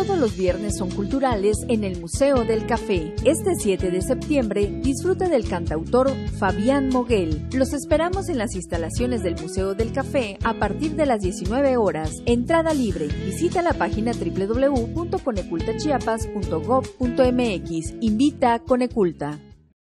Todos los viernes son culturales en el Museo del Café. Este 7 de septiembre disfruta del cantautor Fabián Moguel. Los esperamos en las instalaciones del Museo del Café a partir de las 19 horas. Entrada libre. Visita la página www.conecultachiapas.gov.mx. Invita a Coneculta.